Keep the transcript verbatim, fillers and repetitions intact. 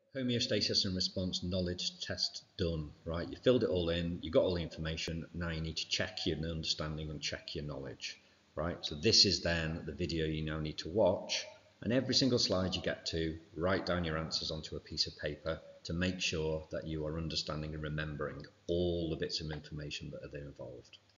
Homeostasis and response knowledge test done, right? You filled it all in, you got all the information, now you need to check your understanding and check your knowledge, right? So this is then the video you now need to watch, and every single slide you get to, write down your answers onto a piece of paper to make sure that you are understanding and remembering all the bits of information that are there involved.